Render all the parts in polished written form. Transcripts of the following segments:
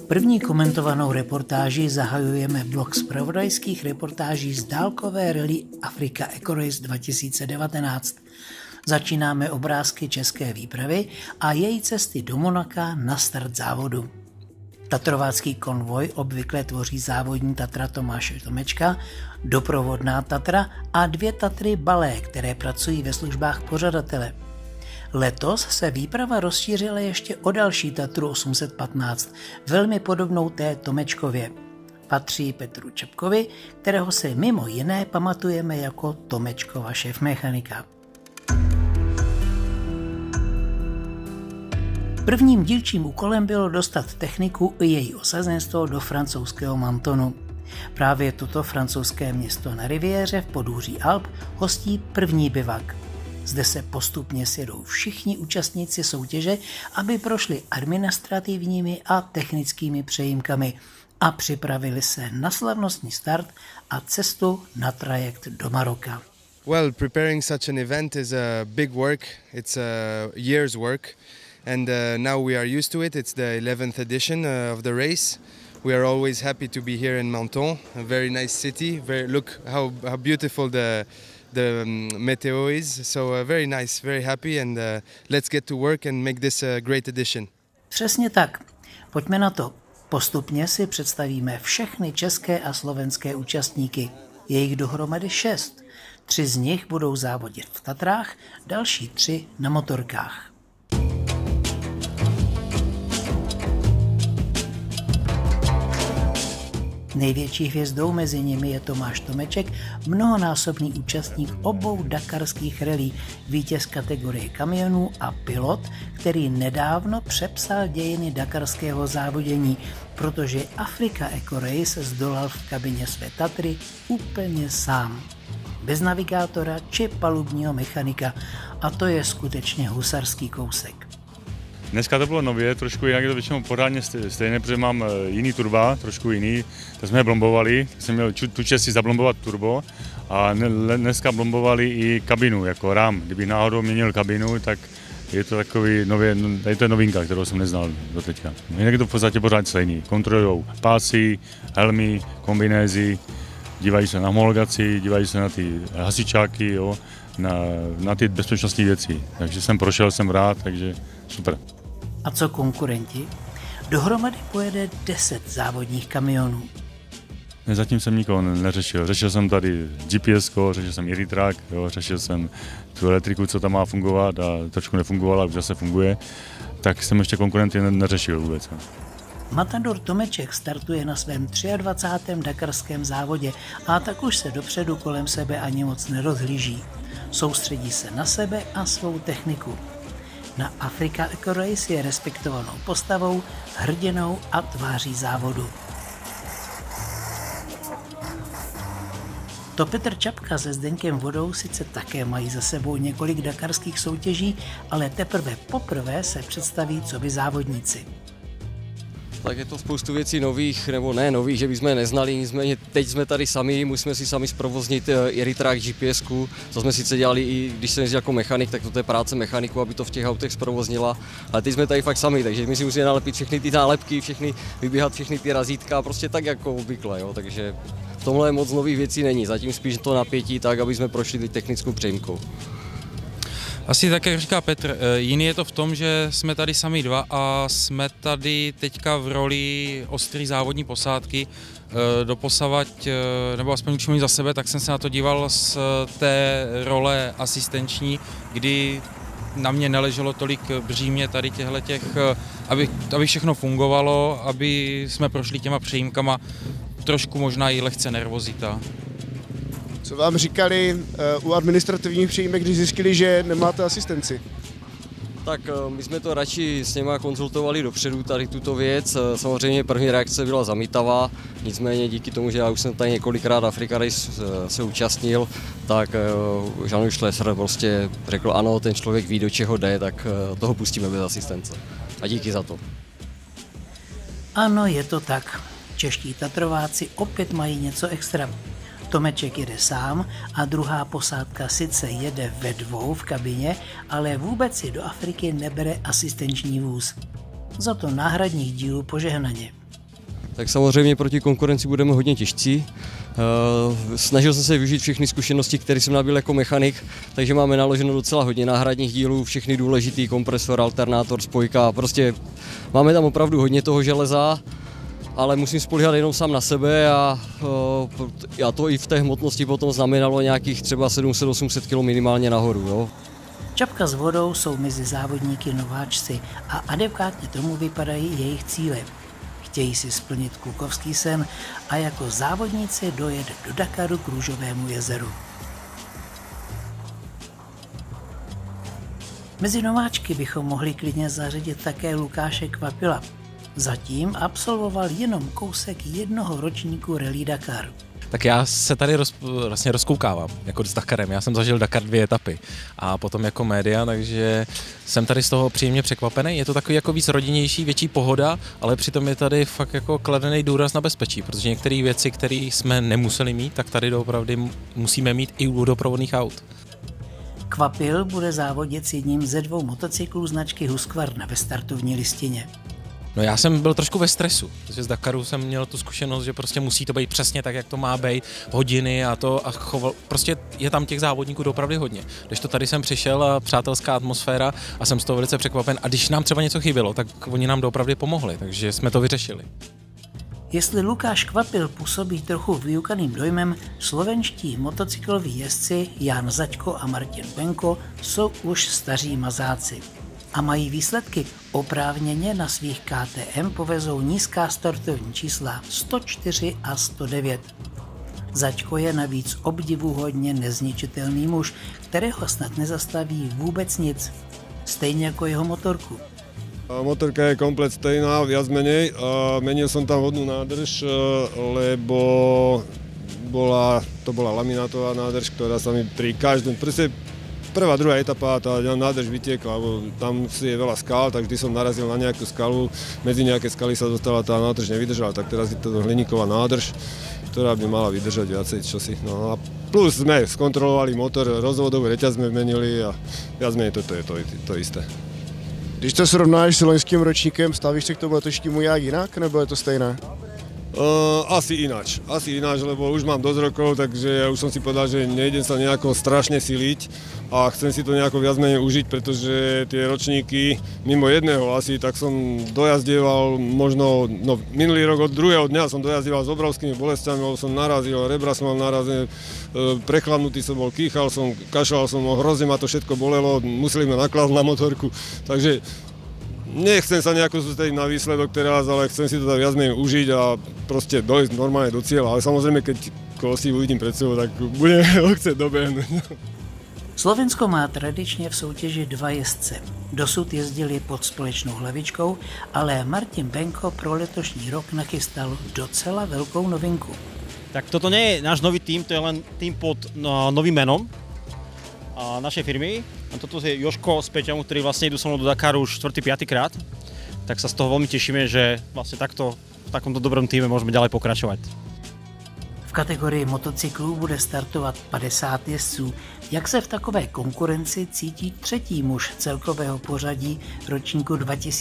První komentovanou reportáži zahajujeme blok zpravodajských reportáží z dálkové rally Africa Eco Race 2019. Začínáme obrázky české výpravy a její cesty do Monaka na start závodu. Tatrovácký konvoj obvykle tvoří závodní Tatra Tomáše Tomečka, doprovodná Tatra a 2 Tatry Balé, které pracují ve službách pořadatele. Letos se výprava rozšířila ještě o další Tatru 815, velmi podobnou té Tomečkově. Patří Petru Čepkovi, kterého se mimo jiné pamatujeme jako Tomečkova šéfmechanika. Prvním dílčím úkolem bylo dostat techniku i její osazenstvo do francouzského Mentonu. Právě toto francouzské město na riviéře v podhůří Alp hostí první bivak. Zde se postupně sjedou všichni účastníci soutěže, aby prošli administrativními a technickými přejímkami a připravili se na slavnostní start a cestu na trajekt do Maroka. Well, preparing such an event is a big work. It's a year's work. And now we are used to it. It's the 11th edition of the race. We are always happy to be here in Menton, a very nice city. Look how beautiful the meteo is. So very nice, very happy, and let's get to work and make this a great edition. Přesně tak. Pojďme na to. Postupně si představíme všechny české a slovenské účastníky. Je jich dohromady 6. 3 z nich budou závodit v Tatrách, další 3 na motorkách. Největší hvězdou mezi nimi je Tomáš Tomeček, mnohonásobný účastník obou dakarských rally, vítěz kategorie kamionů a pilot, který nedávno přepsal dějiny dakarského závodění, protože Africa Eco Race zdolal v kabině své Tatry úplně sám. Bez navigátora či palubního mechanika, a to je skutečně husarský kousek. Dneska to bylo nově, trošku jinak, je to většinou pořádně stejné, protože mám jiný turba, trošku jiný, tak jsme je blombovali, jsem měl tu čest si zablombovat turbo a dneska blombovali i kabinu jako rám. Kdyby náhodou měnil kabinu, tak je to takový nově, tady to je novinka, kterou jsem neznal do teďka. Jinak je to v podstatě pořád stejný, kontrolují pásy, helmy, kombinézy, dívají se na homologaci, dívají se na ty hasičáky, jo, na ty bezpečnostní věci. Takže jsem prošel, jsem rád, takže super. A co konkurenti? Dohromady pojede 10 závodních kamionů. Zatím jsem nikoho neřešil. Řešil jsem tady GPS, řešil jsem Iritrack, řešil jsem tu elektriku, co tam má fungovat a trošku nefungovala, už zase funguje. Tak jsem ještě konkurenty neřešil vůbec. Matador Tomeček startuje na svém 23. dakarském závodě a tak už se dopředu kolem sebe ani moc nerozhlíží. Soustředí se na sebe a svou techniku. Na Africa Eco Race je respektovanou postavou, hrdinou a tváří závodu. To Petr Čapka se Zdeňkem Vodou sice také mají za sebou několik dakarských soutěží, ale teprve poprvé se představí coby závodníci. Tak je to spoustu věcí nových, nebo ne nových, že bychom je neznali, nicméně teď jsme tady sami, musíme si sami zprovoznit Iritrack, GPS-ku, to jsme sice dělali i když jsem jezdil jako mechanik, tak to je práce mechaniku, aby to v těch autech zprovoznila, ale teď jsme tady fakt sami, takže my si musíme nalepit všechny ty nálepky, vybíhat všechny ty razítka, prostě tak jako obvykle, jo, takže v tomhle moc nových věcí není, zatím spíš to napětí tak, aby jsme prošli technickou přejímkou. Asi tak, jak říká Petr, jiný je to v tom, že jsme tady sami 2 a jsme tady teďka v roli ostrý závodní posádky. Doposavať, nebo aspoň když mluvím za sebe, tak jsem se na to díval z té role asistenční, kdy na mě neleželo tolik břímě tady těch, aby všechno fungovalo, aby jsme prošli těma přejímkama, trošku možná i lehce nervozita. Co vám říkali u administrativních přejímek, když zjistili, že nemáte asistenci? Tak my jsme to radši s něma konzultovali dopředu, tady tuto věc. Samozřejmě první reakce byla zamítavá, nicméně díky tomu, že já už jsem tady několikrát Africa Race se účastnil, tak Jean Schlesser prostě řekl ano, ten člověk ví, do čeho jde, tak toho pustíme bez asistence. A díky za to. Ano, je to tak. Čeští Tatrováci opět mají něco extra. Tomeček jede sám a druhá posádka sice jede ve 2 v kabině, ale vůbec si do Afriky nebere asistenční vůz. Za to náhradních dílů požehnaně. Tak samozřejmě proti konkurenci budeme hodně těžcí. Snažil jsem se využít všechny zkušenosti, které jsem nabyl jako mechanik, takže máme naloženo docela hodně náhradních dílů, všechny důležitý, kompresor, alternátor, spojka, prostě máme tam opravdu hodně toho železa, ale musím spolíhat jenom sám na sebe a to i v té hmotnosti potom znamenalo nějakých třeba 700-800 kg minimálně nahoru. Jo. Čapka s vodou jsou mezi závodníky nováčci a adekvátně tomu vypadají jejich cíle. Chtějí si splnit klukovský sen a jako závodníci dojet do Dakaru k Růžovému jezeru. Mezi nováčky bychom mohli klidně zařadit také Lukáše Kvapila. Zatím absolvoval jenom kousek jednoho ročníku Rally Dakar. Tak já se tady vlastně rozkoukávám jako s Dakarem. Já jsem zažil Dakar 2 etapy a potom jako média, takže jsem tady z toho příjemně překvapený. Je to takový jako víc rodinnější, větší pohoda, ale přitom je tady fakt jako kladený důraz na bezpečí, protože některé věci, které jsme nemuseli mít, tak tady doopravdy musíme mít i u doprovodných aut. Kvapil bude závodit s jedním ze 2 motocyklů značky Husqvarna ve startovní listině. No já jsem byl trošku ve stresu, protože z Dakaru jsem měl tu zkušenost, že prostě musí to být přesně tak, jak to má být, hodiny a to a prostě je tam těch závodníků opravdu hodně. Když to tady jsem přišel a přátelská atmosféra a jsem z toho velice překvapen a když nám třeba něco chybělo, tak oni nám opravdu pomohli, takže jsme to vyřešili. Jestli Lukáš Kvapil působí trochu vyukaným dojmem, slovenští motocykloví jezdci Jan Zaďko a Martin Benko jsou už staří mazáci. A mají výsledky. Oprávněně na svých KTM povezou nízká startovní čísla 104 a 109. Zaďko je navíc obdivuhodně nezničitelný muž, kterého snad nezastaví vůbec nic. Stejně jako jeho motorku. Motorka je komplet stejná, viac menej. Menil som tam vodnú nádrž, lebo to bola laminátová nádrž, ktorá sa mi pri každom, prvá, druhá etapa tá nádrž vytiekla, lebo tam je veľa skál, tak vždy som narazil na nejakú skalu, medzi nejaké skaly sa dostala tá nádrž nevydržala, tak teraz je to hliníková nádrž, ktorá by mala vydržať viacej čosi. No a plus sme skontrolovali motor, rozvodový reťaz sme menili a viac menej toto je to isté. Když to srovnáš s loňským ročníkem, stavíš se k tomu letošnímu nějak jinak, nebo je to stejné? Asi ináč, lebo už mám dosť rokov, takže ja už som si povedal, že nejdem sa nejako strašne siliť a chcem si to nejako viac menej užiť, pretože tie ročníky mimo jedného asi, tak som dojazdieval možno, minulý rok od druhého dňa som dojazdieval s obrovskými bolestiami, lebo som narazil, rebra som mal narazené, prechladnutý som bol, kýchal som, kašľal som, hrozne ma to všetko bolelo, museli ma naklásť na motorku, takže nechcem sa nejako sústrediť na výsledok teraz, ale chcem si to viac menej užiť a proste dojsť normálne do cieľa. Ale samozrejme, keď si uvidím pred sebou, tak budeme ho chcieť dobehnúť. Slovensko má tradičně v soutěži 2 jezdce. Dosud jezdili pod společnou hlavičkou, ale Martin Benko pro letošní rok nachystal docela velkou novinku. Tak toto nie je náš nový tým, to je len tým pod novým menom našej firmy. A toto je Jožko s Peťom, ktorí vlastne idú so mnou do Dakaru už 4. 5. krát. Tak sa z toho veľmi tešíme, že vlastne takto v takomto dobrom týme môžeme ďalej pokračovať. V kategorii motocyklů bude startovat 50 jezdců. Jak se v takové konkurenci cítí 3. muž celkového pořadí ročníku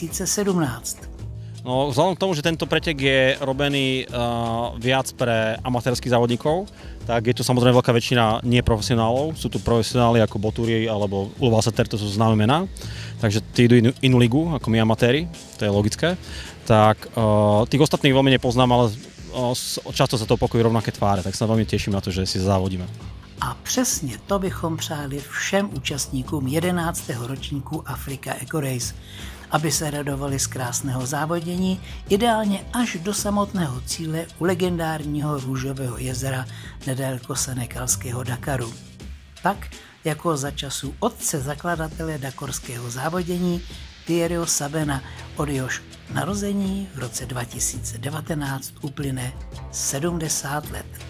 2017? No, vzhľadom k tomu, že tento pretek je robený viac pre amatérskych závodníkov, tak je tu samozrejme veľká väčšina neprofesionálov. Sú tu profesionáli ako Botúri alebo Uloval Sater, to sú známe mená. Takže tí idú inú ligu ako my amatéri, to je logické. Tak tých ostatných veľmi nepoznám, ale často sa to opakujú rovnaké tváre, tak sa veľmi teším na to, že si závodíme. A přesně to bychom přáli všem účastníkům 11. ročníku Africa Eco Race, aby se radovali z krásného závodění, ideálně až do samotného cíle u legendárního Růžového jezera nedaleko senegalského Dakaru. Tak jako za časů otce zakladatele dakarského závodění Thierryho Sabena, od jehož narození v roce 2019 uplyne 70 let.